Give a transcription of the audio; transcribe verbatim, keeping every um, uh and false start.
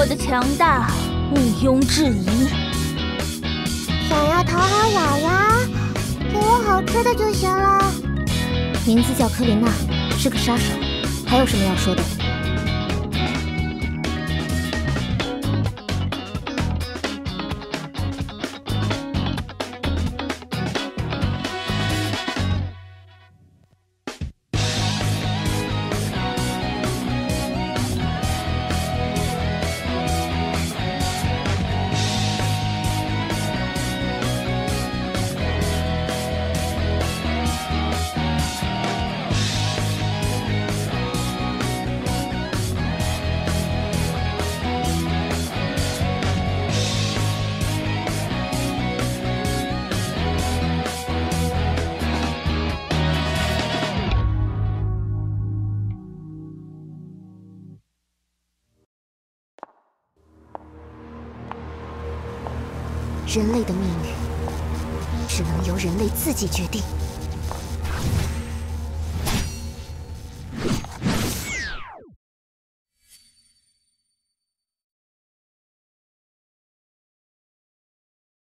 我的强大毋庸置疑。 想要讨好雅雅，给我好吃的就行了。 名字叫科琳娜，是个杀手。还有什么要说的？ 人类的命运，只能由人类自己决定。